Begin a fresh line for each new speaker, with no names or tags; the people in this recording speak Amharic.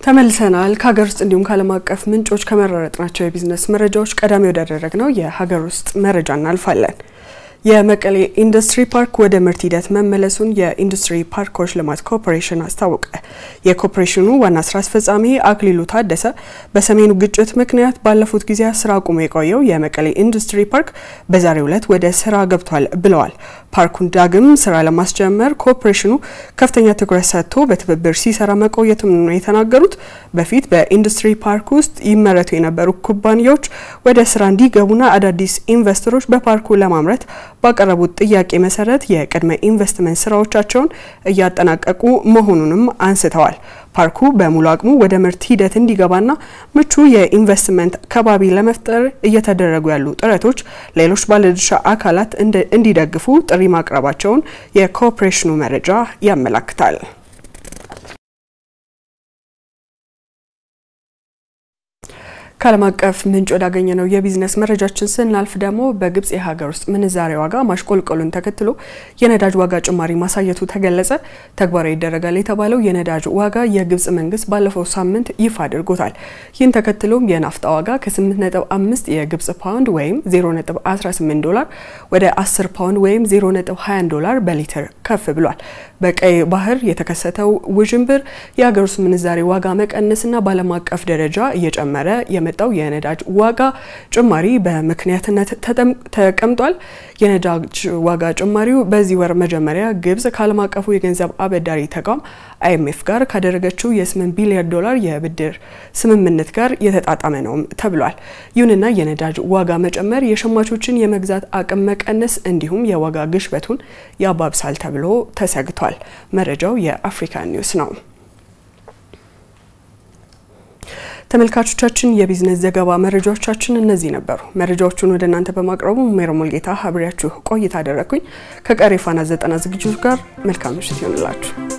ተመልሰናል ከሀገር ውስጥ እንዲሁም ከዓለም አቀፍ ምንጮች ከመረጥናቸው የቢዝነስ መረጃዎች ቀዳሚ ወዳደረግነው የሀገር ውስጥ መረጃ እናልፋለን። የመቀሌ ኢንዱስትሪ ፓርክ ወደ ምርት ሂደት መመለሱን የኢንዱስትሪ ፓርኮች ልማት ኮርፖሬሽን አስታወቀ። የኮርፖሬሽኑ ዋና ስራ አስፈጻሚ አክሊሉ ታደሰ በሰሜኑ ግጭት ምክንያት ባለፉት ጊዜያት ስራ አቁሞ የቆየው የመቀሌ ኢንዱስትሪ ፓርክ በዛሬው ዕለት ወደ ስራ ገብቷል ብለዋል። ፓርኩን ዳግም ስራ ለማስጀመር ኮርፖሬሽኑ ከፍተኛ ትኩረት ሰጥቶ በትብብር ሲሰራ መቆየቱን ነው የተናገሩት። በፊት በኢንዱስትሪ ፓርክ ውስጥ ይመረቱ የነበሩ ኩባንያዎች ወደ ስራ እንዲገቡና አዳዲስ ኢንቨስተሮች በፓርኩ ለማምረት ባቀረቡት ጥያቄ መሰረት የቅድመ ኢንቨስትመንት ስራዎቻቸውን እያጠናቀቁ መሆኑንም አንስተዋል። ፓርኩ በሙሉ አቅሙ ወደ ምርት ሂደት እንዲገባና ምቹ የኢንቨስትመንት ከባቢ ለመፍጠር እየተደረጉ ያሉ ጥረቶች ሌሎች ባለድርሻ አካላት እንዲደግፉ ጥሪ ማቅረባቸውን የኮርፖሬሽኑ መረጃ ያመለክታል። ከዓለም አቀፍ ምንጭ ወዳገኘነው የቢዝነስ መረጃችን ስናልፍ ደግሞ በግብጽ የሀገር ውስጥ ምንዛሬ ዋጋ ማሽቆልቆሉን ተከትሎ የነዳጅ ዋጋ ጭማሪ ማሳየቱ ተገለጸ። ተግባራዊ ይደረጋል የተባለው የነዳጅ ዋጋ የግብጽ መንግስት ባለፈው ሳምንት ይፋ አድርጎታል። ይህን ተከትሎም የናፍጣ ዋጋ ከ8.5 የግብጽ ፓውንድ ወይም $0.18 ወደ 10 ፓውንድ ወይም $0.20 በሊትር ከፍ ብሏል። በቀይ ባህር የተከሰተው ውዥንብር የሀገር ውስጥ ምንዛሬ ዋጋ መቀነስና በዓለም አቀፍ ደረጃ እየጨመረ የመጣው የነዳጅ ዋጋ ጭማሪ በምክንያትነት ተቀምጧል። የነዳጅ ዋጋ ጭማሪው በዚህ ወር መጀመሪያ ግብጽ ከዓለም አቀፉ የገንዘብ አበዳሪ ተቋም IMF ጋር ካደረገችው የ$8 ቢሊዮን የብድር ስምምነት ጋር የተጣጣመ ነው ተብሏል። ይሁንና የነዳጅ ዋጋ መጨመር የሸማቾችን የመግዛት አቅም መቀነስ እንዲሁም የዋጋ ግሽበቱን ያባብሳል ተብሎ ተሰግቷል። መረጃው የአፍሪካ ኒውስ ነው። ተመልካቾቻችን የቢዝነስ ዘገባ መረጃዎቻችን እነዚህ ነበሩ። መረጃዎቹን ወደ እናንተ በማቅረቡ ሜሮሞል ጌታ አብሬያችሁ ቆይታ አደረኩኝ። ከቀሪ ፋና 90 ዝግጅቶች ጋር መልካም ምሽት ይሁንላችሁ።